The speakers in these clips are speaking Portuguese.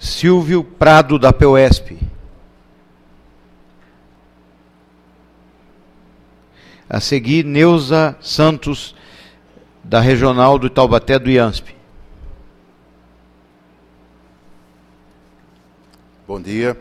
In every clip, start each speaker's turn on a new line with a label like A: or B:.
A: Silvio Prado, da PUESP. A seguir, Neuza Santos, da Regional do Taubaté do IANSP.
B: Bom dia.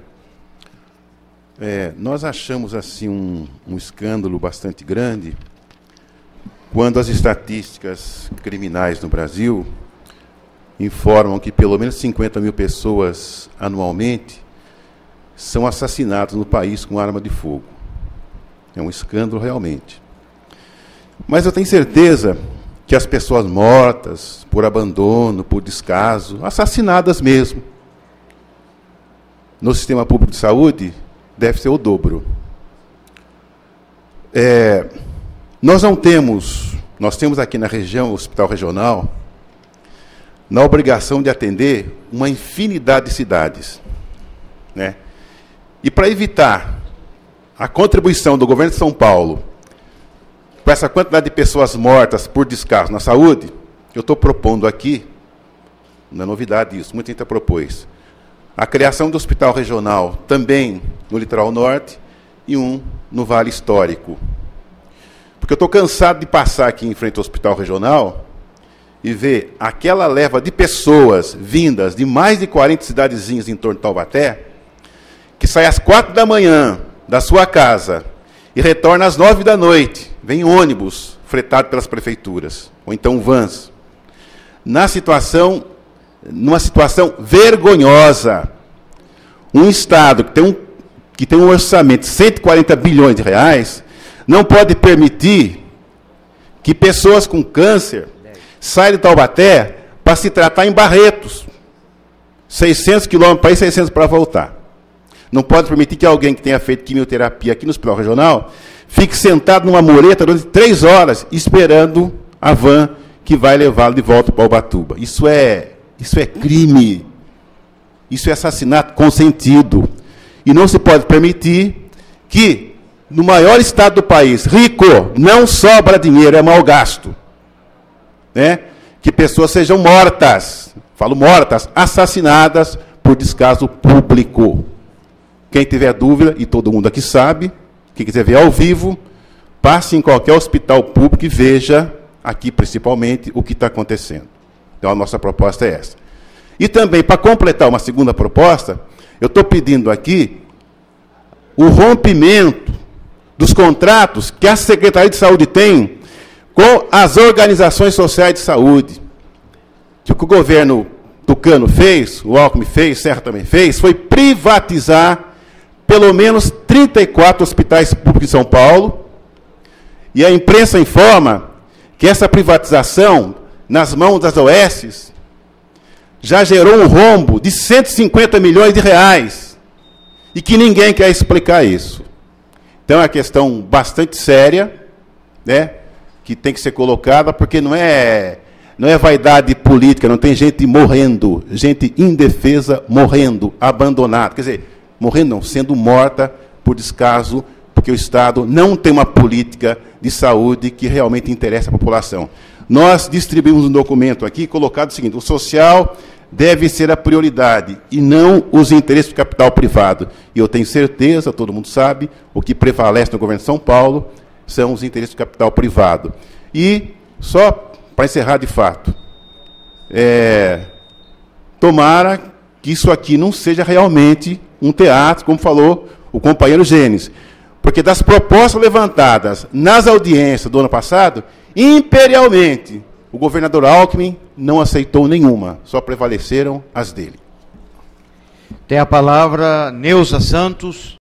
B: Nós achamos assim um escândalo bastante grande quando as estatísticas criminais no Brasil informam que pelo menos 50 mil pessoas anualmente são assassinadas no país com arma de fogo. É um escândalo realmente. Mas eu tenho certeza que as pessoas mortas por abandono, por descaso, assassinadas mesmo, no sistema público de saúde, deve ser o dobro. Nós temos aqui na região, o Hospital Regional, na obrigação de atender uma infinidade de cidades, né? E para evitar a contribuição do governo de São Paulo para essa quantidade de pessoas mortas por descaso na saúde, eu estou propondo aqui, não é novidade isso, muita gente propôs, a criação do Hospital Regional também no Litoral Norte e um no Vale Histórico. Porque eu estou cansado de passar aqui em frente ao Hospital Regional e ver aquela leva de pessoas vindas de mais de 40 cidadezinhas em torno de Taubaté, que sai às 4 da manhã da sua casa e retorna às 9 da noite, vem ônibus fretado pelas prefeituras, ou então vans, numa situação vergonhosa. Um Estado que tem um orçamento de 140 bilhões de reais não pode permitir que pessoas com câncer saiam de Taubaté para se tratar em Barretos. 600 quilômetros para ir, 600 para voltar. Não pode permitir que alguém que tenha feito quimioterapia aqui no Hospital Regional fique sentado numa mureta durante 3 horas esperando a van que vai levá-lo de volta para Ubatuba. Isso é crime. Isso é assassinato consentido. E não se pode permitir que, no maior estado do país, rico, não sobra dinheiro, é mal gasto, né? Que pessoas sejam mortas, falo mortas, assassinadas por descaso público. Quem tiver dúvida, e todo mundo aqui sabe, quem quiser ver ao vivo, passe em qualquer hospital público e veja, aqui principalmente, o que está acontecendo. Então, a nossa proposta é essa. E também, para completar uma segunda proposta, eu estou pedindo aqui o rompimento dos contratos que a Secretaria de Saúde tem com as organizações sociais de saúde. Que o que o governo Tucano fez, o Alckmin fez, Serra também fez, foi privatizar pelo menos 34 hospitais públicos de São Paulo. E a imprensa informa que essa privatização, nas mãos das OS, já gerou um rombo de 150 milhões de reais. E que ninguém quer explicar isso. Então, é uma questão bastante séria, né, que tem que ser colocada, porque não é vaidade política, não tem gente morrendo, gente indefesa morrendo, abandonada. Quer dizer, morrendo não, sendo morta por descaso, porque o Estado não tem uma política de saúde que realmente interessa a população. Nós distribuímos um documento aqui colocado o seguinte: o social deve ser a prioridade e não os interesses do capital privado. E eu tenho certeza, todo mundo sabe, o que prevalece no governo de São Paulo são os interesses do capital privado. E, só para encerrar de fato, tomara que isso aqui não seja realmente um teatro, como falou o companheiro Gênesis, porque das propostas levantadas nas audiências do ano passado, imperialmente, o governador Alckmin não aceitou nenhuma, só prevaleceram as dele.
A: Tem a palavra Neuza Santos.